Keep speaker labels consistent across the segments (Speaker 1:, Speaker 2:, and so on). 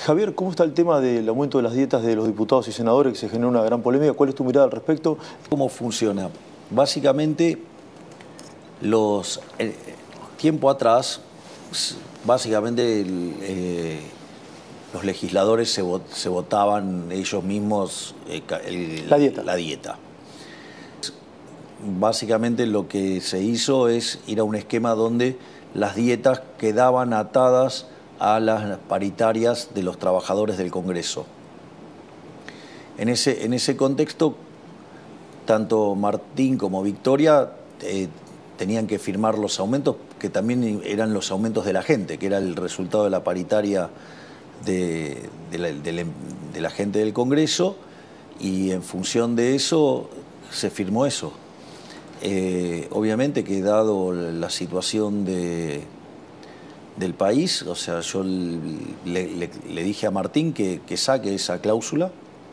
Speaker 1: Javier, ¿cómo está el tema del aumento de las dietas de los diputados y senadores que se generó una gran polémica? ¿Cuál es tu mirada al respecto?
Speaker 2: ¿Cómo funciona? Básicamente, tiempo atrás, básicamente los legisladores se votaban ellos mismos la dieta. Básicamente lo que se hizo es ir a un esquema donde las dietas quedaban atadas a las paritarias de los trabajadores del Congreso. En ese contexto, tanto Martín como Victoria tenían que firmar los aumentos, que también eran los aumentos de la gente, que era el resultado de la paritaria de la gente del Congreso, y en función de eso se firmó eso. Obviamente que dado la situación del país, o sea, yo le dije a Martín que saque esa cláusula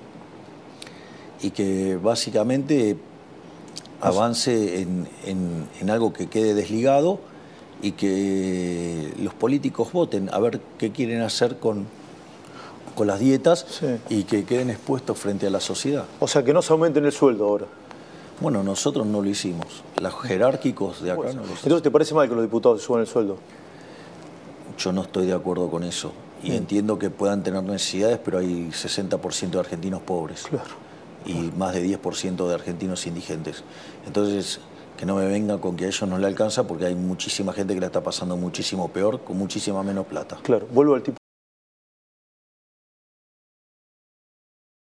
Speaker 2: y que básicamente avance en algo que quede desligado y que los políticos voten a ver qué quieren hacer con las dietas, sí, y que queden expuestos frente a la sociedad.
Speaker 1: O sea, que no se aumenten el sueldo ahora.
Speaker 2: Bueno, nosotros no lo hicimos. Los jerárquicos de acá no lo hicimos.
Speaker 1: Entonces, ¿te parece mal que los diputados suban el sueldo?
Speaker 2: Yo no estoy de acuerdo con eso. Y entiendo que puedan tener necesidades, pero hay 60% de argentinos pobres.
Speaker 1: Claro.
Speaker 2: Y más de 10% de argentinos indigentes. Entonces, que no me venga con que a ellos no le alcanza, porque hay muchísima gente que la está pasando muchísimo peor, con muchísima menos plata.
Speaker 1: Claro, vuelvo al tipo